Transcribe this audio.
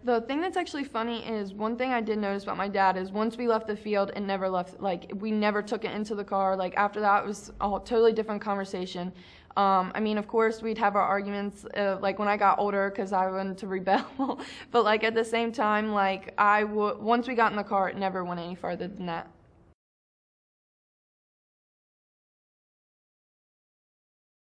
The thing that's actually funny is one thing I did notice about my dad is once we left the field, it never left, like, we never took it into the car. Like, after that, it was a totally different conversation. I mean, of course, we'd have our arguments, like, when I got older because I wanted to rebel. But, like, at the same time, like, once we got in the car, it never went any further than that.